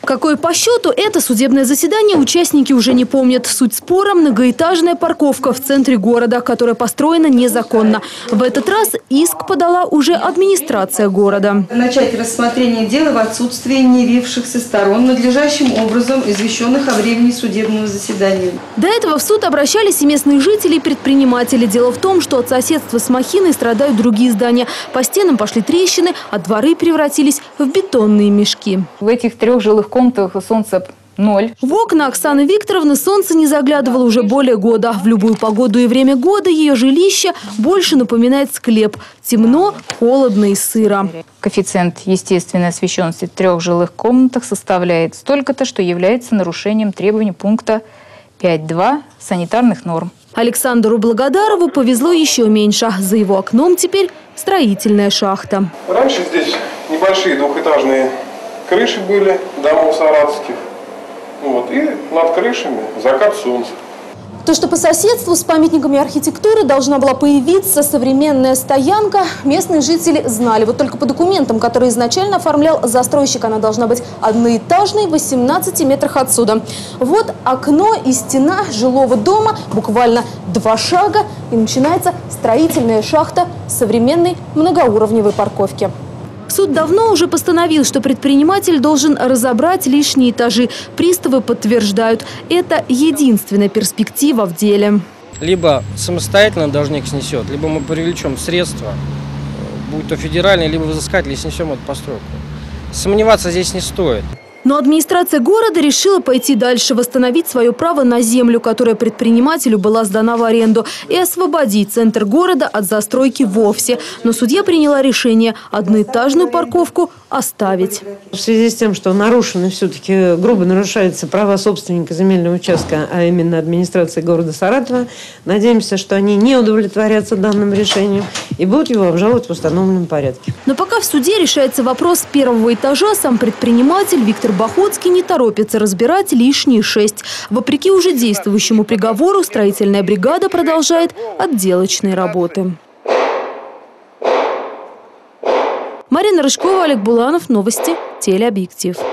Какое по счету это судебное заседание участники уже не помнят. Суть спора – многоэтажная парковка в центре города, которая построена незаконно. В этот раз иск подала уже администрация города. Начать рассмотрение дела в отсутствии не явившихся сторон, надлежащим образом извещенных о времени судебного заседания. До этого в суд обращались и местные жители, и предприниматели. Дело в том, что от соседства с махиной страдают другие здания. По стенам пошли трещины, а дворы превратились в бетонные мешки. В этих 3 жилых комнатах солнца 0. В окна Оксаны Викторовны солнце не заглядывало уже более года. В любую погоду и время года ее жилище больше напоминает склеп. Темно, холодно и сыро. Коэффициент естественной освещенности в 3 жилых комнатах составляет столько-то, что является нарушением требований пункта 5.2 санитарных норм. Александру Благодарову повезло еще меньше. За его окном теперь строительная шахта. Раньше здесь небольшие двухэтажные крыши были домов саратовских. И над крышами закат солнца. То, что по соседству с памятниками архитектуры должна была появиться современная стоянка, местные жители знали. Вот только по документам, которые изначально оформлял застройщик, она должна быть одноэтажной, в 18 метрах отсюда. Вот окно и стена жилого дома, буквально 2 шага, и начинается строительная шахта современной многоуровневой парковки. Суд давно уже постановил, что предприниматель должен разобрать лишние этажи. Приставы подтверждают, это единственная перспектива в деле. Либо самостоятельно должник снесет, либо мы привлечем средства, будь то федеральные, либо взыскатели, снесем эту постройку. Сомневаться здесь не стоит. Но администрация города решила пойти дальше, восстановить свое право на землю, которая предпринимателю была сдана в аренду, и освободить центр города от застройки вовсе. Но судья приняла решение одноэтажную парковку оставить. В связи с тем, что нарушены все-таки, грубо нарушаются права собственника земельного участка, а именно администрации города Саратова, надеемся, что они не удовлетворятся данным решением и будут его обжаловать в установленном порядке. Но пока в суде решается вопрос 1-го этажа, сам предприниматель Виктор Бахотский не торопится разбирать лишние 6. Вопреки уже действующему приговору, строительная бригада продолжает отделочные работы. Марина Рыжкова, Олег Буланов. Новости. Телеобъектив.